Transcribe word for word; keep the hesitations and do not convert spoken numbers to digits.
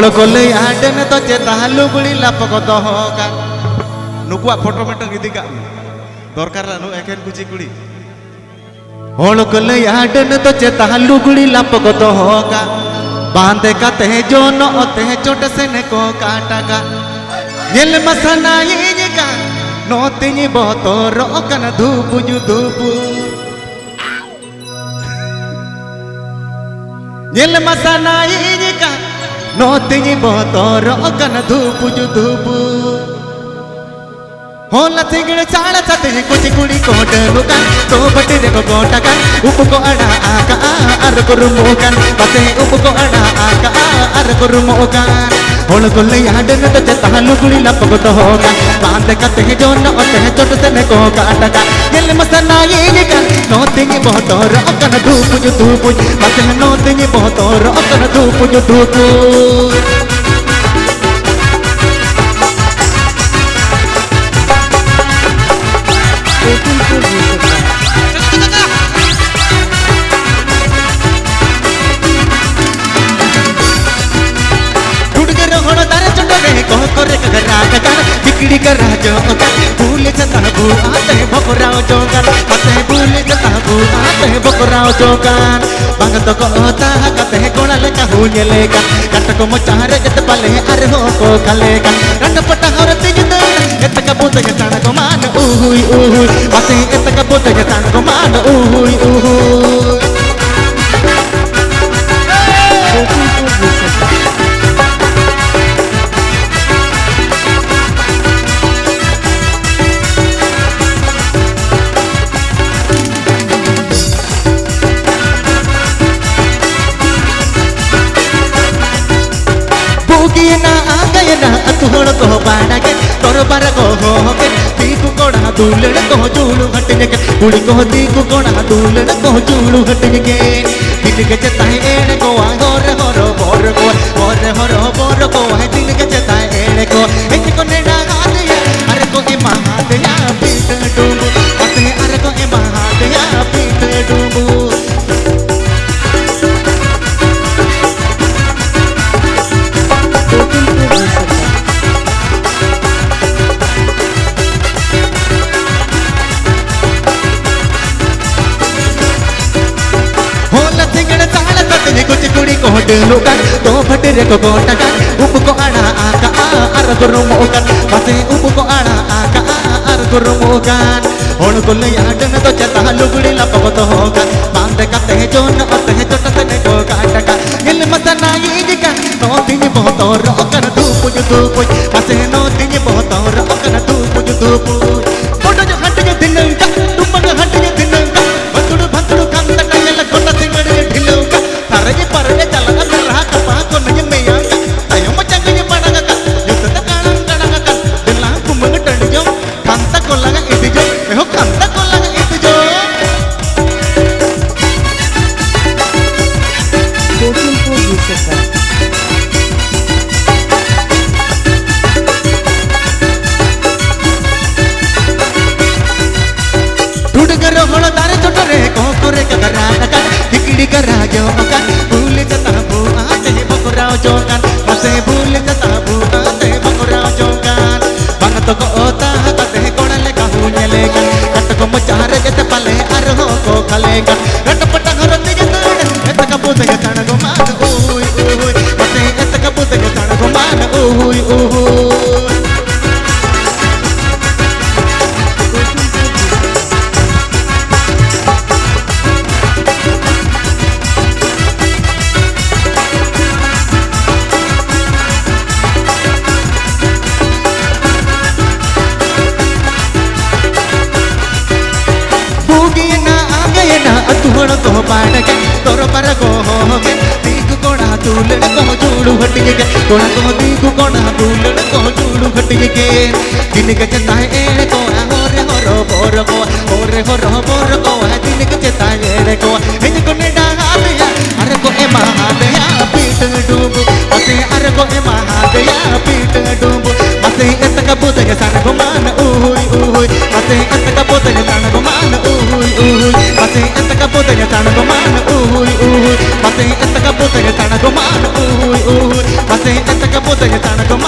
को ले आडन तो चेता लुगड़ी लापक दोहोका नुकुआ फोटो मेटन इदी का दरकार नु एकेन कुची कुड़ी होड़ को ले आडन तो चेता लुगड़ी लापक दोहोका बांधे का ते जो न ओते चोट से ने को काटा का येल मसना ये का नो तिनी बहतो रोकन धूप जु धूप येल मसना ये का नो तिनी बहतो रोकन धूप जु धूप होला थिगड़ चाड़ा सते कुछ कुड़ी कोट लुकन तो बटे रे को गोटा उप को अड़ा आका अर को रुमोकन पते उप को अड़ा आका अर को रुमोकन होल को ले आडन तो चेता लुगड़ी लपक तो होगा बांध कते जो न ओते चोट से ने को काटा येल मसना ये का नो तिनी बहुत रोकन धूप जु धूप पते नो तिनी बहुत रोकन धूप जु धूप बिगड़ी कर राजो भूल जता भू आते बकराओ जोगान आते भूल जता भू आते बकराओ जोगान बांग तो को होता कते कोणा लेका हुने लेका कट को मचारे जत पले अरे हो को खलेका रट पट हर तिज दे एतक बुत के ताण को मान उहुई उहुई आते एतक बुत के ताण को मान उहुई उहुई ना आ गए ना तुहड़ को बाड़ा के तोर बार को हो के तीकु कोड़ा दूलड़ को चूलू हटने के कुड़ी को तीकु कोड़ा दूलड़ को चूलू हटने के दिल के चताए एड़ को आगोर होरो बोर को बोर होरो बोर को है दिल के चताए एड़ को एक को नेड़ा हाथ या अरे को ए महात या पीट डूब अते अरे को ए महात या पीट डूब कुछ कुड़ी को लुकन तो भटरे को गोटा उप को आड़ा आका अर को रुमोकन पसे उप को आड़ा आका अर को रुमोकन होड़ को ले आडन तो चेता लुगड़ी लपक तो होगा बांध कते जो न ओते चोट से ने को काटा येल मसना ये का नो दिन बहुत रोकन धूप जु धूप पसे नो दिन बहुत रोकन धूप जु धूप फोटो जो हट के दिन का तुम का हट के दिन का भतुड़ भतुड़ कंद नयल कोटा सिंगड़े ढिलो का तारे पर ने चला कर रहा कपा को नहीं में आका आयो मचंग ये पड़गा का युद्ध त काणं काणं का दिला कुमंग टंड जो कांता को लगा इद जो हो कांता को लगा इद जो कोचिंग को दिसता टूट करो होड़ तारे छोटरे को करे का राना का बिगड़ी कर राजो का भूल जता भू आते बकराओ जोगान पसे भूल जता भू आते बकराओ जोगान बांग तो को होता कते कोण लेका हुने लेका कट को मचारे जत पले अर हो को खलेका रट पट घर तिज तड़ एतक बुत के तण को मान उहुई उहुई पसे एतक बुत के तण को मान उहुई उहुई तुहड़ को बाड़ के तोर पर को हो के तीकु कोड़ा दूलड़ को चूड़ू हटिए के कोड़ा को तीकु कोड़ा दूलड़ को चूड़ू हटिए के दिन के चताए एड़ को होरे होरो बोर को होरे होरो बोर को दिन के चताए एड़ को इन को नेडा हाथ या अरे को ए महात या पीट डूब पसे अरे को ए महात या पीट डूब पसे एतक बुत के सन को मान उहुई उहुई पसे एतक बुत के सन को मान उहुई उहुई पसे एतक बुत के सन को मान उहुई उहुई पसे एतक बुत के सन को मान उहुई उहुई पसे एतक katanya tanah